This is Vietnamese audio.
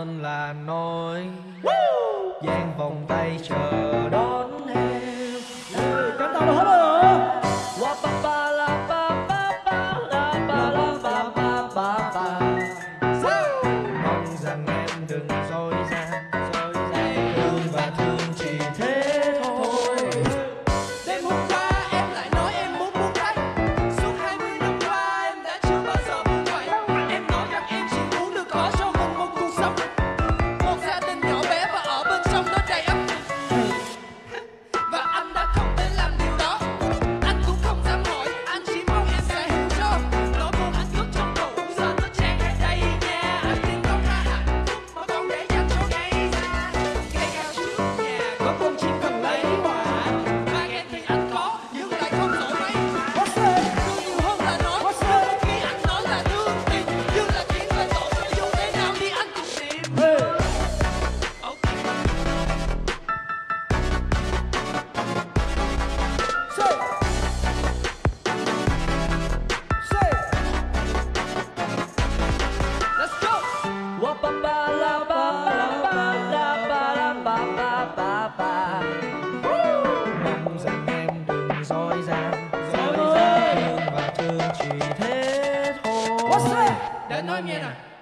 hơn là nói. Dang vòng tay chờ đón em. Cánh tay đâu hết rồi hả? Wa ba ba la ba ba ba la ba la ba ba ba ba. Mong rằng em đừng dối gian, thương và thương chỉ thế thôi. Đêm hôm qua em lại nói em muốn buông tay. Suốt 20 năm qua em đã chưa bao giờ buông vậy. Em nói rằng em chỉ muốn được có cho mình một cuộc sống, một gia đình nhỏ bé và ở bên trong nó đầy ắp. Và anh đã không thể làm điều đó. Anh cũng không dám hỏi, anh chỉ mong em sẽ hiểu cho. Nỗi buồn anh cất trong tủ giờ nó tràn ra đây nha. Anh tìm không ra hạnh phúc mà còn để dành cho ngày ra. Cây cao trước nhà có con chim cần lấy quả. Mà em thì anh có nhưng lại không nổi mấy. Thương nhiều hơn là nói. Đôi khi anh nói là thương tình, nhưng là chuyện về tội. Dù thế nào thì anh cũng tìm. Let's go. Wa ba ba la ba ba ba la ba la ba ba ba ba. Mong rằng em đừng dối gian, thương và thương chỉ thế thôi. Để anh nói em nghe nè.